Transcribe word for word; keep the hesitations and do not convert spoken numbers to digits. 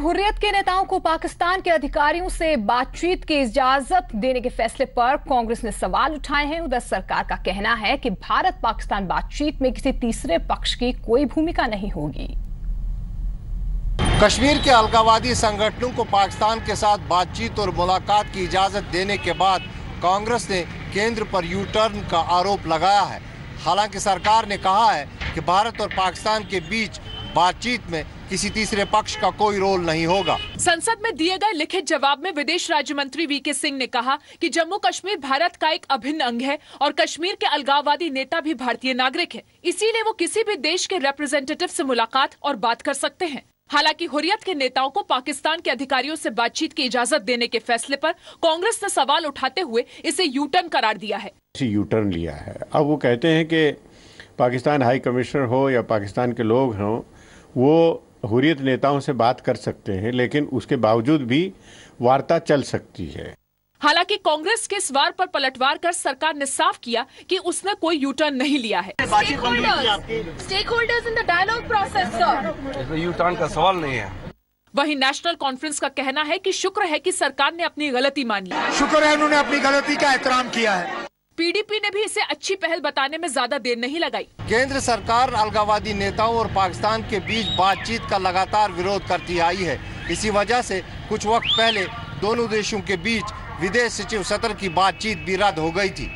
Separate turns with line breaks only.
हुर्रियत के नेताओं को पाकिस्तान के अधिकारियों से बातचीत की इजाजत देने के फैसले पर कांग्रेस ने सवाल उठाए हैं। उधर सरकार का कहना है कि भारत पाकिस्तान बातचीत में किसी तीसरे पक्ष की कोई भूमिका नहीं होगी।
कश्मीर के अलगाववादी संगठनों को पाकिस्तान के साथ बातचीत और मुलाकात की इजाजत देने के बाद कांग्रेस ने केंद्र पर यू टर्न का आरोप लगाया है। हालांकि सरकार ने कहा है कि भारत और पाकिस्तान के बीच बातचीत में किसी तीसरे पक्ष का कोई रोल नहीं होगा।
संसद में दिए गए लिखित जवाब में विदेश राज्य मंत्री वी के सिंह ने कहा कि जम्मू कश्मीर भारत का एक अभिन्न अंग है और कश्मीर के अलगाववादी नेता भी भारतीय नागरिक है, इसीलिए वो किसी भी देश के रिप्रेजेंटेटिव से मुलाकात और बात कर सकते हैं। हालांकि हुर्रियत के नेताओं को पाकिस्तान के अधिकारियों से बातचीत की इजाजत देने के फैसले पर कांग्रेस ने सवाल उठाते हुए इसे यू टर्न करार दिया है।
यू टर्न लिया है। अब वो कहते हैं कि पाकिस्तान हाई कमिश्नर हो या पाकिस्तान के लोग हों, वो हुर्रियत नेताओं से बात कर सकते हैं, लेकिन उसके बावजूद भी वार्ता चल सकती है।
हालांकि कांग्रेस के इस वार पर पलटवार कर सरकार ने साफ किया कि उसने कोई यू टर्न नहीं लिया है।
Stakeholders in the dialogue process sir,
U turn का सवाल नहीं है।
वहीं नेशनल कॉन्फ्रेंस का कहना है कि शुक्र है कि सरकार ने अपनी गलती मान ली।
शुक्र है उन्होंने अपनी गलती का एहतराम किया है।
पीडीपी ने भी इसे अच्छी पहल बताने में ज्यादा देर नहीं लगाई।
केंद्र सरकार अलगाववादी नेताओं और पाकिस्तान के बीच बातचीत का लगातार विरोध करती आई है। इसी वजह से कुछ वक्त पहले दोनों देशों के बीच विदेश सचिव सत्र की बातचीत भी रद्द हो गई थी।